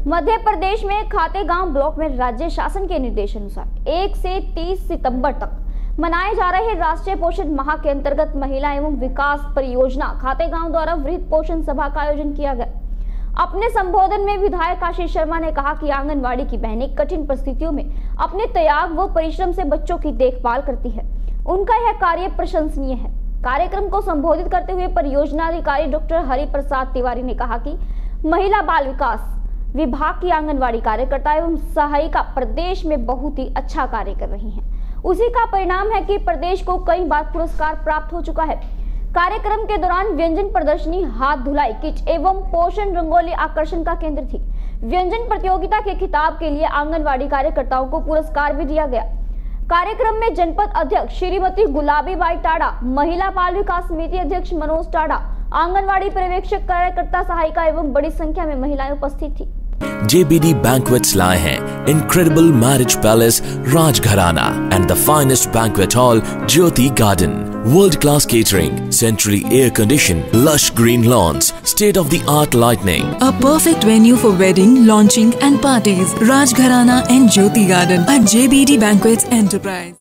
मध्य प्रदेश में खातेगांव ब्लॉक में राज्य शासन के निर्देशानुसार 1 से 30 सितंबर तक मनाए जा रहे राष्ट्रीय पोषण माह के अंतर्गत महिला एवं विकास परियोजना खातेगांव द्वारा वृहद पोषण सभा का आयोजन किया गया। अपने संबोधन में विधायक आशीष शर्मा ने कहा कि आंगनवाड़ी की बहनें कठिन परिस्थितियों में अपने त्याग व परिश्रम से बच्चों की देखभाल करती है। उनका यह कार्य प्रशंसनीय है। कार्यक्रम को संबोधित करते हुए परियोजना अधिकारी डॉक्टर हरि प्रसाद तिवारी ने कहा कि महिला बाल विकास विभाग की आंगनवाड़ी कार्यकर्ता एवं सहायिका प्रदेश में बहुत ही अच्छा कार्य कर रही हैं। उसी का परिणाम है कि प्रदेश को कई बार पुरस्कार प्राप्त हो चुका है। कार्यक्रम के दौरान व्यंजन प्रदर्शनी, हाथ धुलाई किट एवं पोषण रंगोली आकर्षण का केंद्र थी। व्यंजन प्रतियोगिता के खिताब के लिए आंगनवाड़ी कार्यकर्ताओं को पुरस्कार भी दिया गया। कार्यक्रम में जनपद अध्यक्ष श्रीमती गुलाबी बाई टाडा, महिला बाल विकास समिति अध्यक्ष मनोज टाडा, आंगनवाड़ी पर्यवेक्षक, कार्यकर्ता, सहायिका एवं बड़ी संख्या में महिलाएं उपस्थित थी। JBD Banquets लाए हैं Incredible Marriage Palace Rajgharana and the finest banquet hall Jyoti Garden. World-class catering, centrally air-conditioned, lush green lawns, state-of-the-art lighting. A perfect venue for wedding, launching and parties. Rajgharana and Jyoti Garden at JBD Banquets Enterprise.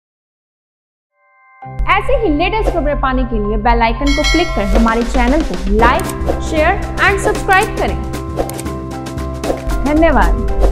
ऐसे ही latest खबरें पाने के लिए bell icon को click कर हमारे channel को like, share and subscribe करें। धन्यवाद।